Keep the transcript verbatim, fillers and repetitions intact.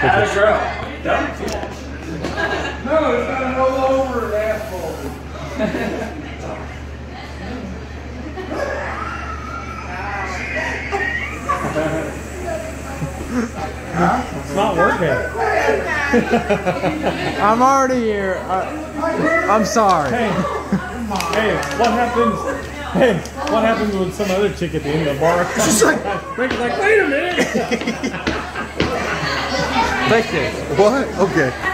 Atta girl. Don't. No, it's not roll over an asshole. It's not working. I'm already here. I, I'm sorry. Hey, hey, what happens? Hey, what happens when some other chick at the end of the bar? She's like, Ricky's like, wait a minute. thank you. What? Okay.